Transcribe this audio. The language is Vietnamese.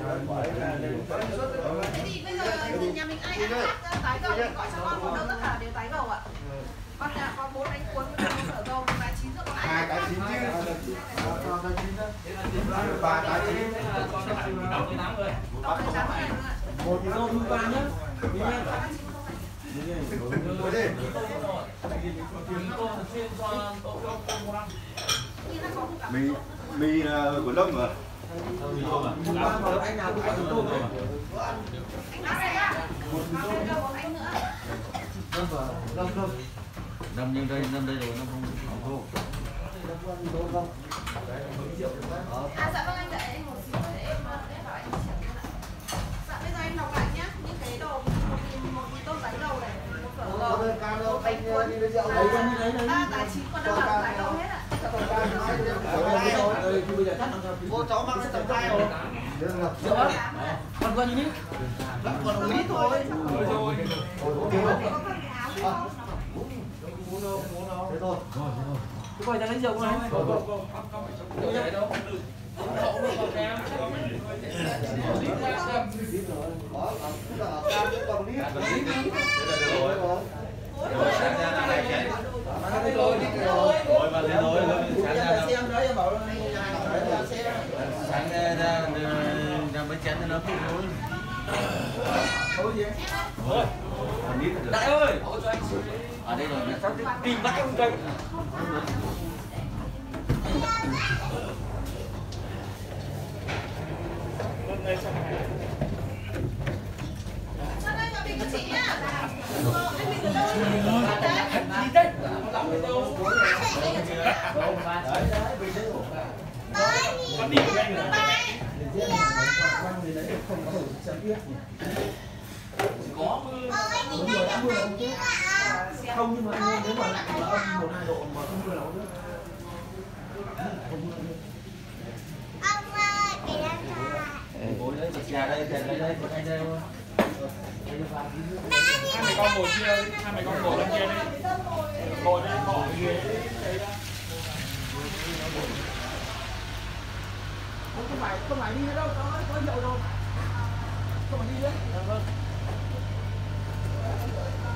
Thế thì bây giờ nhà mình ai ăn hát tái gầu thì gọi cho con một đâu tất cả đều tái gầu ạ. Con nhà có 4 đánh cuốn với 1 sở gầu và 9 rồi còn ai? 2 cái 9 chứ. 3 cái 9. Đọc cái nắm rồi. Đọc cái nắm này nữa ạ. 1 kg thu vàng nhá. Mì của Lâm mà. Anh nào cũng có chúng tôi. Anh nói đây ạ. Còn đâu có anh nữa. Nằm như đây, nằm đây rồi nó không thô. À dạ vâng anh đợi em một xíu để em bảo anh chỉ. Dạ bây giờ em đọc lại nhá. Những cái đồ một tô tái gầu này, một phở gầu, một bánh cuốn. Tái 9 còn đâu là tái gầu hết ạ. Bây giờ cắt làm sao? Cô cháu mang cái tầm 2 rồi. Còn con gì nữa? Còn 1 lít thôi. Rồi. Thế thôi. Cái quay ra lấy dầu này. Sáng mới chén nó không muốn. Đại ơi, Ở đây rồi. tìm bắt trong cây. Sao đây mà mình có chị nhá. Anh mình ở đâu? Đi đây. Con đi của anh rồi. Có không nhưng mà nếu mà lạnh là âm 1-2 độ mà không mưa nấu nữa. Bố đấy, nhà đây, đây, đây. Hai mẹ con ngồi kia, hai mẹ con ngồi bên kia đi. Ngồi đây, bỏ cái ghế đây đó. Không phải đi nữa đâu, có dậu đâu. Không phải đi nữa.